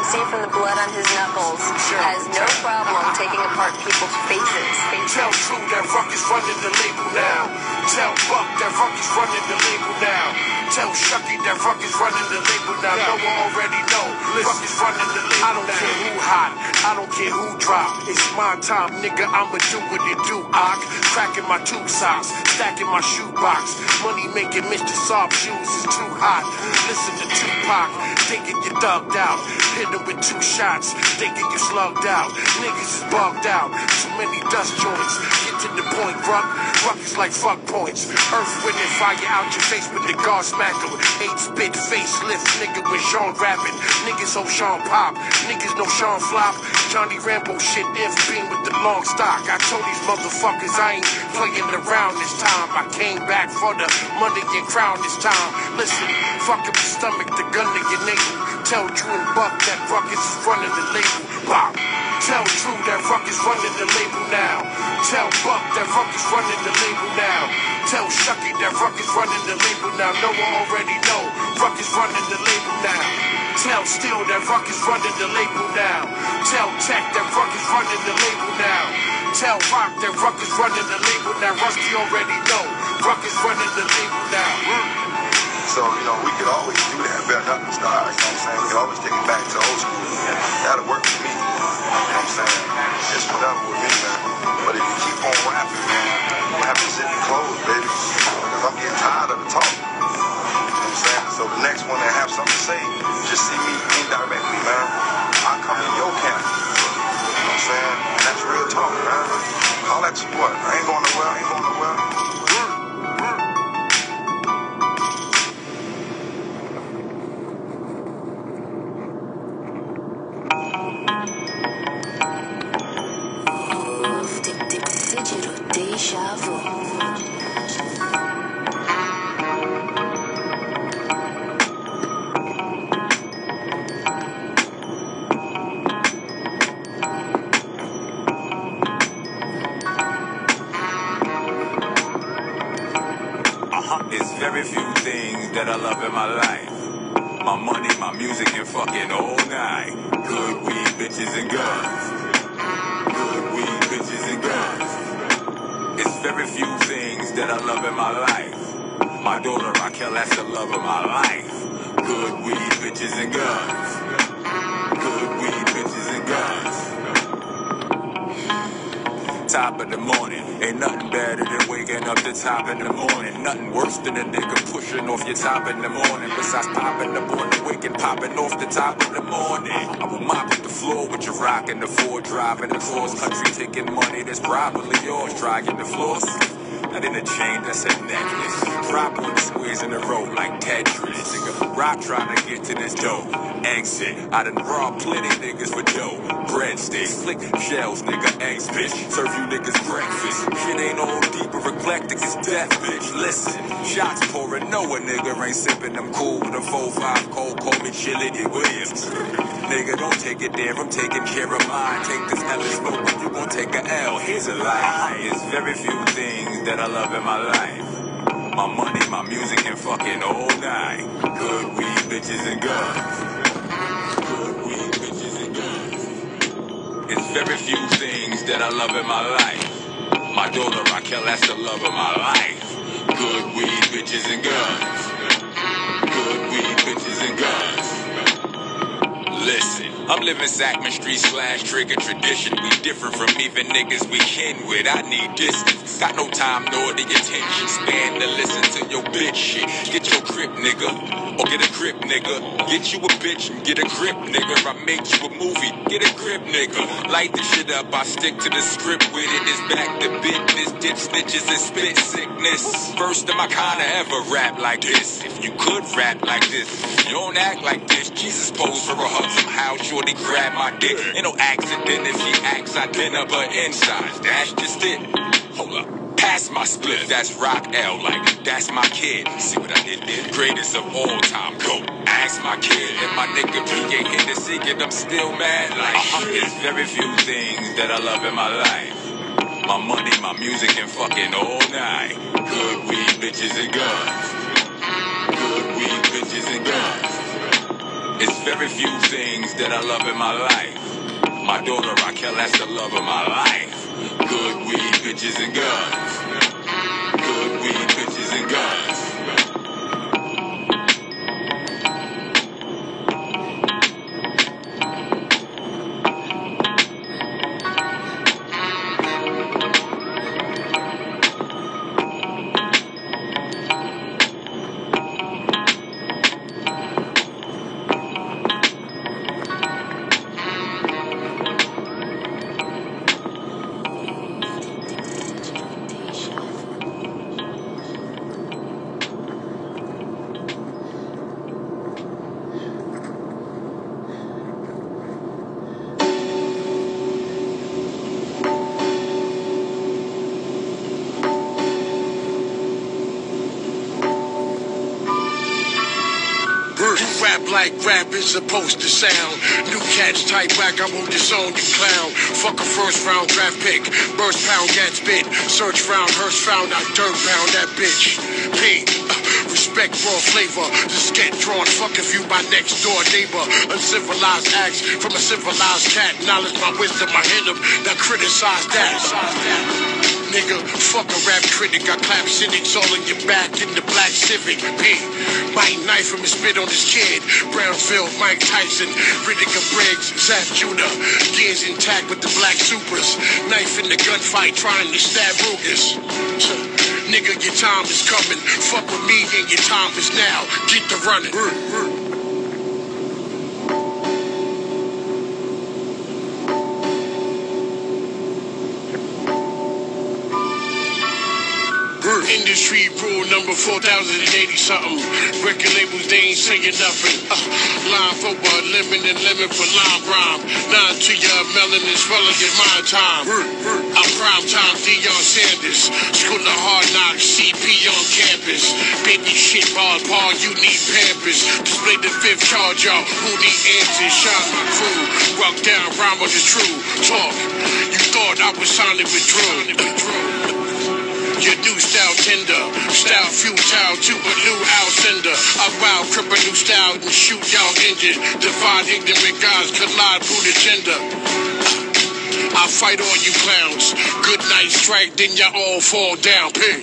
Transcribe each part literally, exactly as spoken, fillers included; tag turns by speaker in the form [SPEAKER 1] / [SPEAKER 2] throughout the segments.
[SPEAKER 1] seen from the blood on his knuckles, has no problem taking apart people's faces.
[SPEAKER 2] Tell True that Ruckus running the label now. Tell Buck that Ruckus running the label now. Tell Shucky that Ruckus running the label now. No one already know. Ruckus running the label now. I don't care who hot, I don't care who drop. It's my time, nigga, I'ma do what it do. I cracking my tube socks, stacking my shoebox. Money making Mister Soft shoes is too hot. Listen to Tupac, thinking you thugged out. Hit him with two shots, thinking you slugged out. Niggas is bugged out, too many dust joints. Get to the point, Ruck. Ruck is like fuck points. Earth, wind, and fire out your face with the guard smacker. Eight spit facelift, nigga with Sean rapping. Niggas hope Sean pop, niggas know Sean flop. Johnny Rambo shit, if being with the long stock. I told these motherfuckers I ain't playing around this time. I came back for the money and crown this time. Listen, fuck up your stomach, the gun to your navel. Tell Drew and Buck that Ruckus is running the label. Bop. Tell Drew that Ruckus running the label now. Tell Buck that Ruckus running the label now. Tell Shucky that Ruckus running the label now. No one already know. Ruckus running the label now. Tell Steel that Ruckus running the label now. Tell Tech that Ruckus running the label now. Tell Rock that Ruckus running the label now. Rusty already know. Ruckus running the label now.
[SPEAKER 3] So, you know, we could always do that, better not the stars, you know what I'm saying? We could always take it back to old school. That'll work for me, you know what I'm saying? It's whatever with me, man. But if you keep on rapping, man, you have to sit and close, baby. Because I'm getting tired of the talk. You know what I'm saying? So the next one that have something to say, just see me indirectly, man. I come in your camp. You know what I'm saying? And that's real talk, man. Call that your boy. I ain't going nowhere, I ain't going nowhere.
[SPEAKER 4] It's very few things that I love in my life. My money, my music, and fucking all night. Good weed, bitches, and guns. Good weed, bitches, and guns. It's very few things that I love in my life. My daughter, Raquel, that's the love of my life. Good weed, bitches, and guns. Good weed, bitches, and guns. Top of the morning, ain't nothing better than waking up the top in the morning. Nothing worse than a nigga pushing off your top in the morning. Besides popping up on the wick and popping off the top in the morning. I will mop up the floor with your rock in the floor, driving across country, taking money that's probably yours, dragging the floors. Not in a chain, that's a necklace. Dropping the squares in a row like Tetris. Nigga, rock trying to get to this dough. Exit, I done robbed plenty niggas for dough. Breadsticks, flick shells, nigga, eggs, bitch. Serve you niggas breakfast. Shit ain't all deep or eclectic, it's death, bitch. Listen, shots pouring, no a nigga ain't sipping. I'm cool with a four five cold, call me Chili Williams. Nigga, don't take it there, I'm taking care of mine. Take this L and smoke, but you gon' take a L. Here's a lie. It's very few things that I love in my life. My money, my music, and fucking all night. Good weed, bitches, and guns. Good weed, bitches, and guns. It's very few things that I love in my life. My daughter, Raquel, that's the love of my life. Good weed, bitches, and guns. Good weed, bitches, and guns. Listen, I'm living Sackman Street slash trigger tradition. We different from even niggas we kin with. I need distance. Got no time nor the attention span to listen to your bitch shit. Get your crib, nigga. Or get a crib, nigga. Get you a bitch and get a crib, nigga. I made you a movie. Get a crib, nigga. Light this shit up. I stick to the script with it. It's back to business. Dip snitches and spit sickness. First time I kinda ever rap like this. If you could rap like this, you don't act like this. Jesus posed for a hug. Somehow shorty grab my dick. Ain't no accident if she acts identical but insides. That's just it. Hold up. Pass my split. That's Rock L. Like, that's my kid. See what I did there? Greatest of all time. Go. Ask my kid. And my nigga P ain't hit the secret. I'm still mad. Like, uh-huh. There's very few things that I love in my life. My money, my music, and fucking all night. Good weed, bitches, and guns. Good weed, bitches, and guns. It's very few things that I love in my life. My daughter Raquel, that's the love of my life. Good weed, bitches, and guns. Good weed, bitches, and guns.
[SPEAKER 2] Rap like rap is supposed to sound. New cats type back, I won't disown you clown. Fuck a first round draft pick. Burst pound gets bit. Search round, hearse found out dirt pound that bitch. P. Uh, respect raw flavor. Just get drawn. Fuck if you my next door neighbor. Uncivilized acts from a civilized cat. Knowledge my wisdom, I hit him. That criticize that. Nigga, fuck a rap critic. I clap cynics all in your back in the black Civic. P. Might knife him and spit on his kid. Brownsville, Mike Tyson, Riddick Briggs, Zach Judah. Gears intact with the black supers. Knife in the gunfight trying to stab Rugas. Nigga, your time is coming. Fuck with me and your time is now. Get the running. Industry rule number four thousand eighty something. Record labels, they ain't saying nothing. Uh, line for what? Lemon and lemon for lime rhyme. Nine to your melanin swelling in my time. I'm prime time Deion Sanders. School of hard knocks, C P on campus. Baby shit ball, Paul, you need Pampers. Display the fifth charge, y'all. Who need answers? Shot my crew. Rock down, rhyme was the true talk. You thought I was silent with Drew. Your new style tender, style futile to a new outsender. I wow, cripple new style and shoot y'all injured. Divide ignorant guys, collide through the gender. I fight all you clowns. Good night strike, then y'all all fall down. Pig.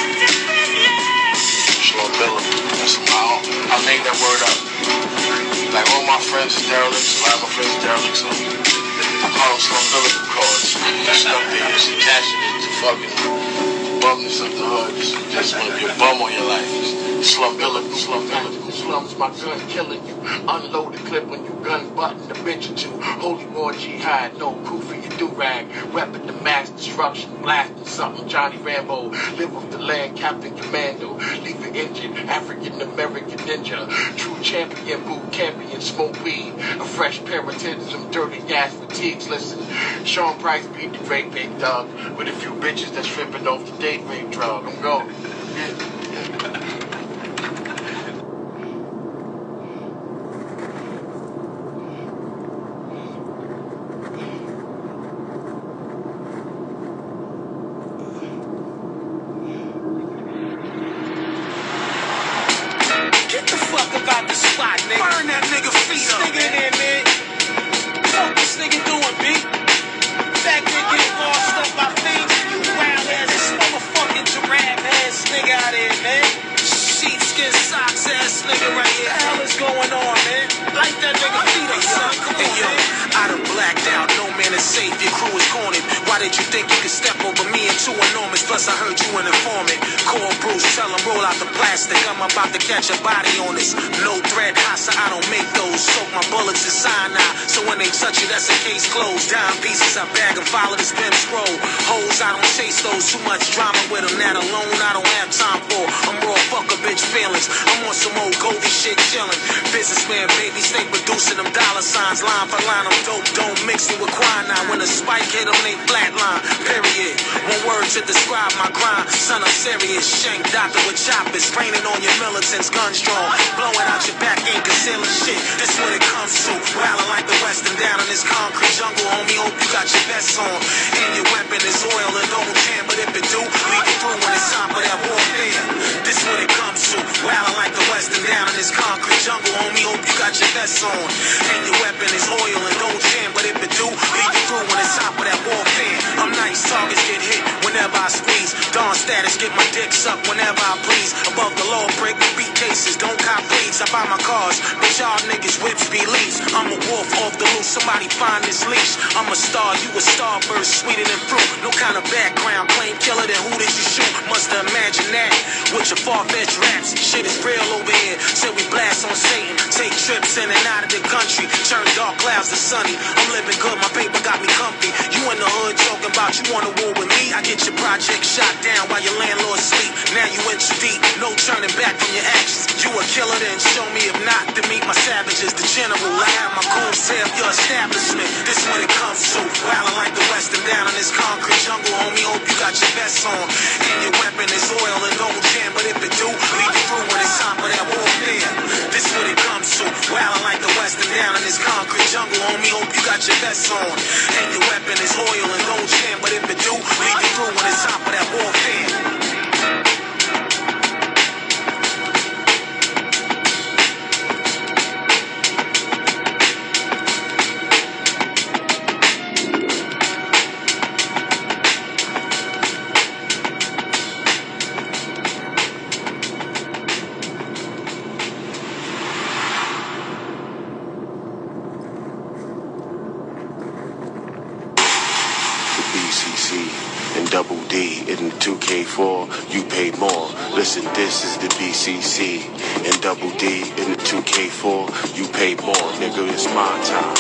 [SPEAKER 3] Slumbility. That's all. I'll name that word up. Like all my friends is derelicts, a lot of my friends is derelicts. So I call them slumbility cards. That stuff there is attaching it to fucking bumness of the hood. Just, just want to be a bum on your life. It's slumbility, slumbility.
[SPEAKER 2] Slums, my gun killing you. Unload the clip when you gun button the bitch or two. Holy war jihad, no crew for your do-rag. Weapon to mass destruction, blasting something. Johnny Rambo, live off the land, Captain Commando. Leave it injured, African American ninja. True champion, boot champion, smoke weed. A fresh pair of tins, some dirty gas fatigues. Listen, Sean Price beat the great big dog with a few bitches that's tripping off the date rape drug. I'm going. Yeah.
[SPEAKER 5] Burn that nigga feet up. Nigga in there, man. Fuck this nigga doing, B? Back there getting lost up by things. You wild ass motherfucking giraffe ass nigga out here, man. Sheepskin socks ass nigga right here. What the hell is going on, man? Light that nigga feet up, son. Come on, yo. I done blacked out. No man is safe. Your crew is cornered. Why did you think you could step over me and two enormous? Plus I heard you an informant. Call Bruce, tell him roll out the plastic. I'm about to catch a body on this. No thread, Hassa, I don't make those. Soak my bullets in cyanide. So when they touch you, that's a case closed. Dime pieces, I bag and follow this pimp scroll. Hoes, I don't chase those. Too much drama with them. That alone, I don't have time for. I'm raw, fuck a bitch feelings. I'm on some old Goldie shit chillin'. Businessman, baby, stay producing them dollar signs. Line for line, I'm dope, don't mix it with quinine. When a spike hit them, they flatline. Period. One word to describe my grind. Son, I'm serious. Shank doctor with choppers. Raining on your militants, guns drawn. Blowing out your back, ain't concealing shit. This what it comes to. Wildin' like the Western down in this concrete jungle, homie. Hope you got your vest on. And your weapon is oil and don't jam. But if it do, leave it through when it's time for that warfare. This what it comes to. to. Wildin' like the Western down in this concrete jungle, homie. Hope you got your vest on. And your weapon is oil and don't jam, but if it do, lead you through when it's top of that warfare. I'm nice, targets get hit whenever I squeeze. Dawn status, get my dick sucked whenever I please. Above the law, break the beat cases, don't cop please. I buy my cars, bitch, y'all niggas whips be leaves. I'm a wolf off the loose, somebody find this leash. I'm a star, you a starburst, sweeter than fruit. No kind of background, plain killer, then who did you shoot? Musta imagine that, with your far-fetched raps. Shit is real over here, said we blast on Satan. Take trips in and out of the country, turn dark clouds to sunny. I'm living good, my paper got me comfy. You in the hood talking about you want a war with me. I get your project shot down while your landlord sleep. Now you in too deep, no turning back from your actions. You a killer, then show me. If not, to meet my savages, the general. I have my goons tear up your establishment. This what it comes to. Wildin' like the Western down in this concrete jungle, homie. Hope you got your vest on. And your weapon is oil and don't jam, but if it do, lead you through when it's time for that warfare. This what it comes to. Wildin' like the Western down in this concrete jungle, homie. Hope you got your vest on. And your weapon is oil and don't jam, but if it do, lead you through when it's time for that warfare.
[SPEAKER 6] Double D in the two K four, you pay more. Listen, this is the B C C. And Double D in the two K four, you pay more. Nigga, it's my time.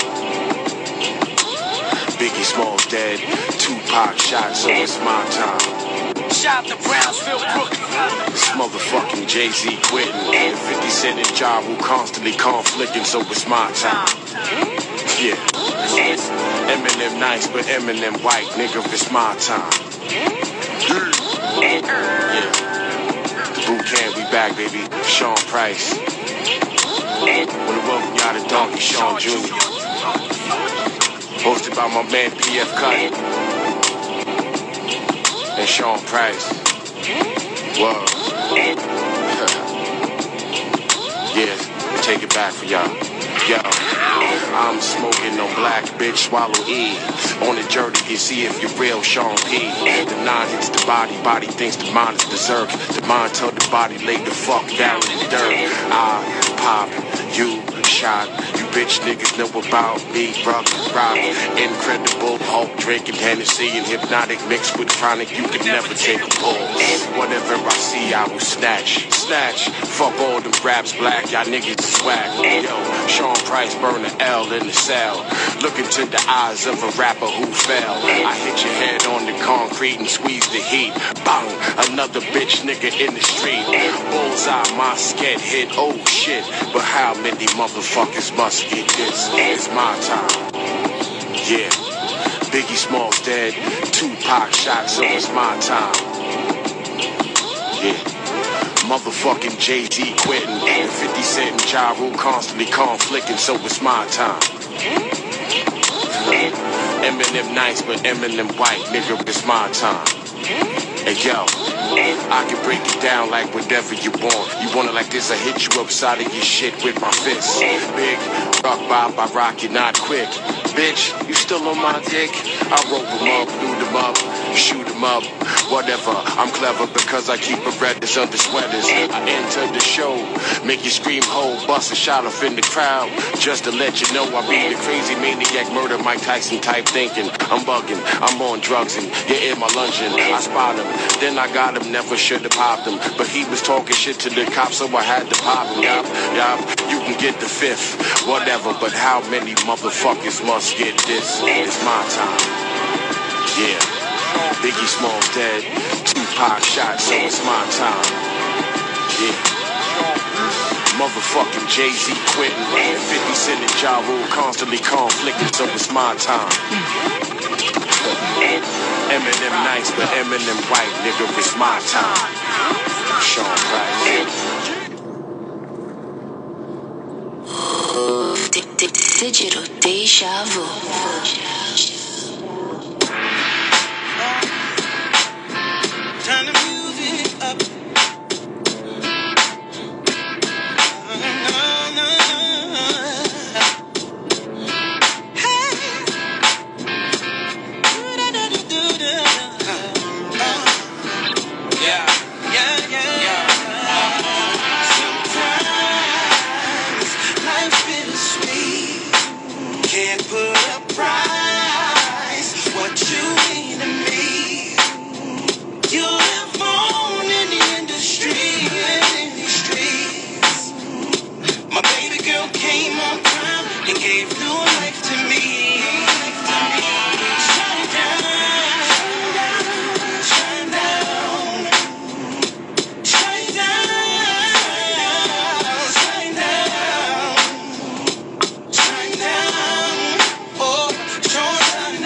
[SPEAKER 6] Biggie Smalls dead, Tupac shot, so it's my time.
[SPEAKER 5] Shout to Brownsville, Brooklyn.
[SPEAKER 6] This motherfucking Jay-Z quitting. And fifty Cent and Ja Rule constantly conflicting, so it's my time. Yeah. Eminem nice, but Eminem white, nigga, it's my time. Yeah. The boot camp, we back, baby. Sean Price. Wanna welcome y'all to Donkey Sean Junior Hosted by my man P F Cut and Sean Price. Whoa. Yeah, take it back for y'all. Yo, I'm smoking on black, bitch, swallow E. On the journey, you see if you're real, Sean P. The nine hits the body, body thinks the mind is berserk. The mind told the body, lay the fuck down in the dirt. I pop, you shot, you bitch niggas know about me. Rock, rock, incredible, Hulk drinking Hennessy and hypnotic mixed with chronic. You could never take a pull. Whatever I see, I will snatch, snatch. Fuck all them raps, black, y'all niggas is whack. Yo, Sean Price burn an L in the cell. Look into the eyes of a rapper who fell. I hit your head on the concrete and squeeze the heat. Bang, another bitch nigga in the street. Bullseye, my sket hit, oh shit. But how many motherfuckers must get this? It's my time. Yeah, Biggie Smalls dead, Tupac shot, so it's my time. Yeah, motherfucking Jay-Z quitting, and fifty Cent and Ja Rule constantly conflicting, so it's my time. Eminem nice, but Eminem white, nigga, it's my time. Hey yo, I can break it down like whatever you want. You want it like this, I hit you upside of your shit with my fist. Big, rock bob, I rock you not quick. Bitch, you still on my dick? I rope them up, loot them up, shoot them up, whatever. I'm clever because I keep a redness under sweaters. I enter the show, make you scream ho, bust a shot off in the crowd. Just to let you know I be the crazy maniac, murder Mike Tyson type thinking. I'm bugging, I'm on drugs and you're in my luncheon. I spot him, then I got him, never should have popped him. But he was talking shit to the cops, so I had to pop him. Yup, yup, you can get the fifth, whatever. But how many motherfuckers must get this? It's my time. Yeah, Biggie Smalls dead, Tupac shot, so it's my time. Yeah, motherfucking Jay-Z quitting, and fifty Cent and Ja Rule constantly conflicting, so it's my time. Eminem nice, but Eminem white, nigga, it's my time. Sean Price.
[SPEAKER 7] Digital Deja Vu.
[SPEAKER 5] Turn the music up. Can't put a price what you mean to me. You live on in the industry, in these streets. My baby girl came on time and gave new life to me. Shine down, shine down, shine down, shine down, shine down, oh, shine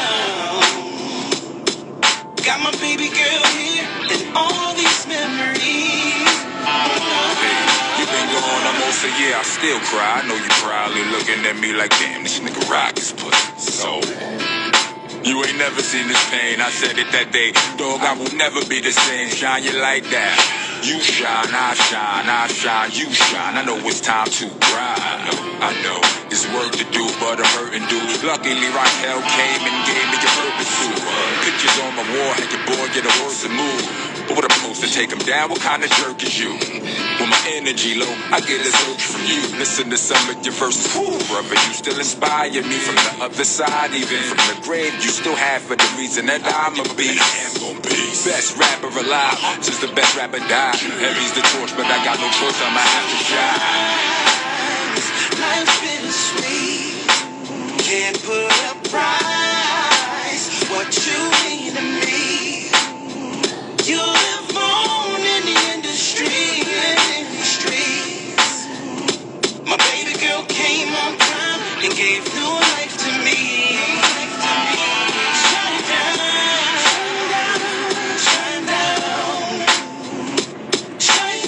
[SPEAKER 5] down. Got my baby girl here and all these memories.
[SPEAKER 4] You've been gone almost a year, I still cry. I know you probably looking at me like, damn, this nigga rock his pussy. So, you ain't never seen this pain. I said it that day, dog, I will never be the same. Shine your light down. You shine, I shine, I shine, you shine. I know it's time to grind. I know, I know, it's work to do, but I'm hurting, dude. Luckily, Raquel came and gave me your purpose suit. Pictures on my wall, had your boy get a worse move. But what I'm supposed to take him down? What kind of jerk is you? When my energy low, I get a search from you. Listen to some of your verses, ooh, brother, you still inspire me. From the other side, even from the grave, you still have for the reason that I'm a beast. Best rapper alive, since the best rapper died. Heavy's the torch, but I got no choice, I'ma have to shine.
[SPEAKER 5] Life's bittersweet. Can't put a price what you mean to me. You live on in the industry, in the streets. My baby girl came on time and gave new life to me. Shine down, shine down, shine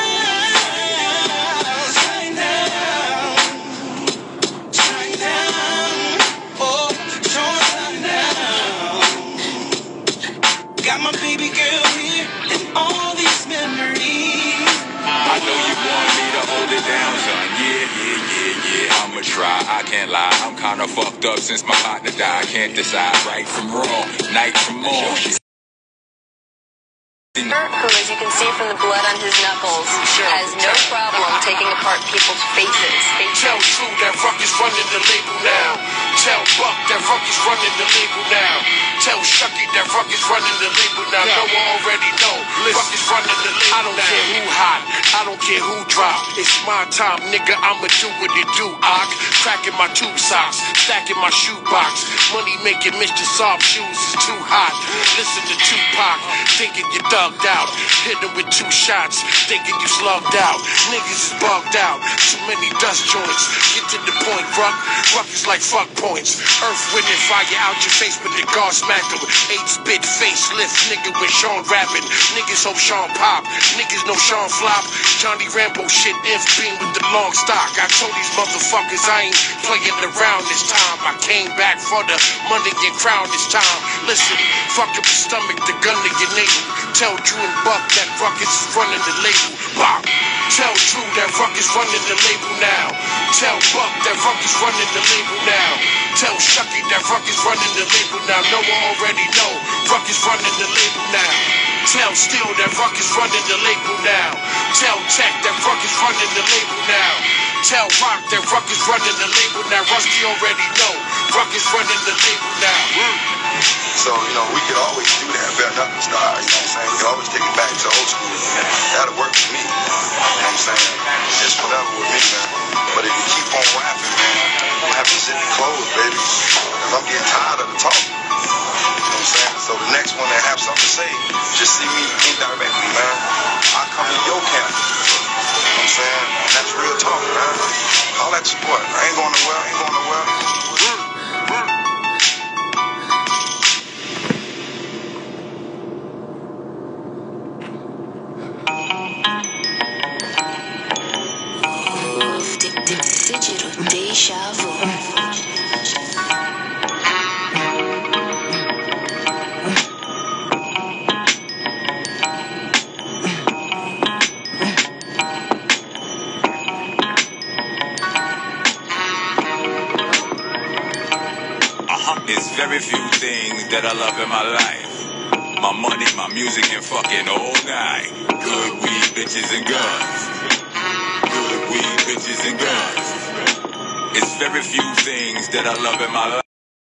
[SPEAKER 5] down, shine down, shine down, oh, shine down. Got my baby girl here and all these memories.
[SPEAKER 4] I know you want me to hold it down, son. Yeah, yeah, yeah, yeah. I'ma try, I can't lie. I'm kinda fucked up since my partner died. Can't decide right from wrong, night from morn. She's
[SPEAKER 1] Who, as you can see from the blood on his knuckles, has no problem taking apart people's faces.
[SPEAKER 2] Tell True that Ruckus running the label now. Tell Buck that Ruckus running the label now. Tell Shucky that Ruckus running the label now. No one already know. Ruckus running the label now. I don't care who hot, I don't care who drop. It's my time, nigga. I'ma do what it do. Ock, cracking my tube socks, stacking my shoebox. Money making Mister Soft shoes is too hot. Listen to Tupac, thinking you thugged out. Hit him with two shots, thinking you slugged out. Niggas is bugged out. Too many dust joints. Get to the point, Ruck. Ruck is like fuck points. Earth, wind, and fire out your face, but the guard smacked him. Eight-spit facelift, nigga with Sean rapping. Niggas hope Sean pop. Niggas know Sean flop. Johnny Rambo shit, inf beam with the long stock. I told these motherfuckers I ain't playing around this time. I came back for the money and crown this time. Listen, fuck up your stomach, the gun to your navel. Tell Drew and Buck that Ruckus is running the label. Bop. Tell Drew that Ruckus running the label now. Tell Buck that Ruckus running the label now. Tell Shucky that Ruckus running the label now. No one already know. Ruckus running the label now. Tell Steel that Ruckus running the label now. Tell Tech that Ruckus running the label now. Tell Rock that Ruckus running the label now. Rusty already know. Ruckus running the label now.
[SPEAKER 3] So, you know, we could always do that, bare knuckle style, you know what I'm saying? We could always take it back to old school. That'll work for me, you know what I'm saying? It's whatever with me, man. But if you keep on rapping, man, you have to sit and close, baby. Because I'm getting tired of the talk. You know what I'm saying? So the next one that have something to say, just see me indirectly, man. I come in your camp. You know what I'm saying? That's real talk, man. All that support. I ain't going nowhere, I ain't going nowhere.
[SPEAKER 7] Digital Deja Vu.
[SPEAKER 4] There's very few things that I love in my life. My money, my music, and fucking all night. Good weed, bitches, and guns. Good weed, bitches, and guns. It's very few things that I love in my life.